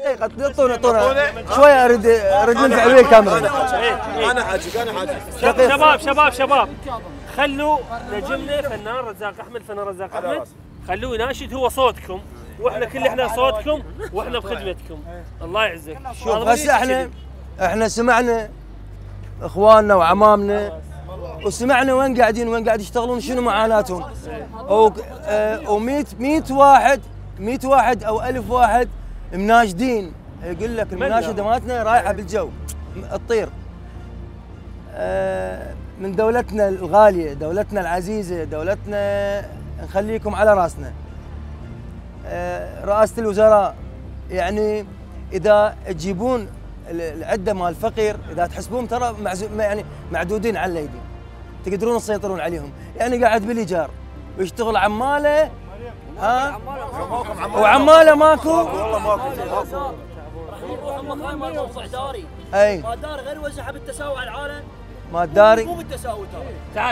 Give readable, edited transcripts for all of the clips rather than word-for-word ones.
دقيقه طونا شويه اريد ننفع ويا الكاميرا. انا حاجيك شباب خلوا نجمنا فنان رزاق احمد خلوه يناشد هو صوتكم، واحنا احنا صوتكم واحنا بخدمتكم. الله يعزك. شوف هسه احنا سمعنا اخواننا وعمامنا وسمعنا وين قاعد يشتغلون، شنو معاناتهم. و100 واحد او 1000 واحد مناشدين. يقول لك المناشده مالتنا رايحه بالجو تطير. من دولتنا الغاليه، دولتنا العزيزه، دولتنا نخليكم على راسنا. رئاسه الوزراء يعني اذا تجيبون العده مال الفقير، اذا تحسبون ترى يعني معدودين على الايدي، تقدرون تسيطرون عليهم. يعني قاعد بالايجار ويشتغل عماله، وعماله ماكو. والله ماكو. هم ما موضوع داري. اي ما داري غير يوزعها بالتساوي على العالم. ما داري مو بالتساوي تعال ترى.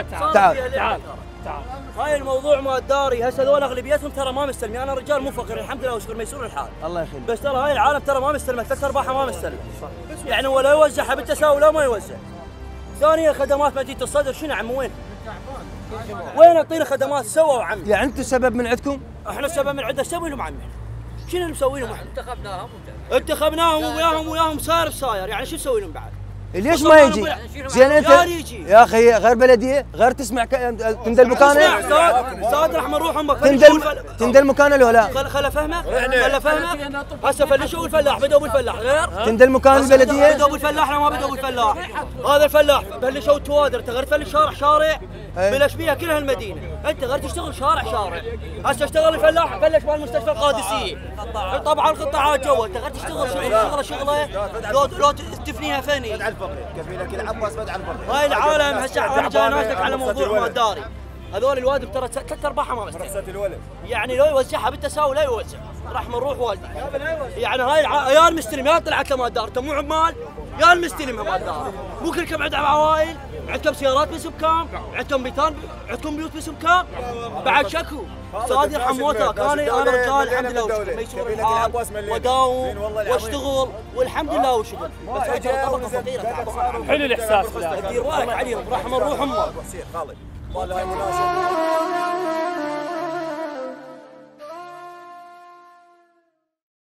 هاي الموضوع ما داري. هسه هذول اغلبيتهم ترى ما مستلمين. انا رجال مو فقير الحمد لله وشكر ميسور الحال. الله يخليك. بس ترى هاي العالم ترى ما مستلمه، 3/4 ما مستلمه. يعني ولا يوزعها بالتساوي لا ما يوزع. ثانيا خدمات مدينه الصدر شنو عم وين؟ وين اعطينا خدمات سووا عمي؟ يعني انتم السبب من عندكم؟ احنا السبب من عندنا. ايش نسوي لهم عمي؟ شنو اللي مسوي لهم احنا؟ انتخبناهم وياهم صاير يعني شو نسوي لهم بعد؟ ليش ما يجي؟ زين انت يا اخي غير بلديه، غير تسمع تندل مكانه. استاذ رحمه روح امك تندل مكانه لو لا؟ خل افهمك هسه فلشوا الفلاح، بدوا بالفلاح غير تندل مكان البلديه. بدوا بالفلاح لا ما بدوا بالفلاح. هذا الفلاح بلشوا التوادر، انت غير تفلش شارع بلش بيها كل هالمدينه، انت غير تشتغل شارع. هسه اشتغل الفلاح بلش بالمستشفى القادسيه، طبعا القطاعات جوا، انت غير تشتغل شغله لو تفنيها فني. هاي العالم هسه انا جاي ناشدك على موضوع ما داري. هذول الوادم ترى 3/4 ما مستلم. يعني لو يوزعها بالتساوي لا يوزع. راح نروح والدي. يعني هاي يا المستلم يا طلعت له ما دار، انت مو عمال يا المستلم ما دار. مو كلكم عندكم عوائل، عندكم سيارات باسم كام، عندكم بيتان، عندكم بيوت باسم كام، بعد شكو. استاذ يرحم موتك، انا رجال الحمد لله وشكر ميسور الحال وداوم واشتغل والحمد لله وشكر. بس هاي طبقه فقيره. حلو الاحساس. دير بالك عليهم، رحم الروح امك.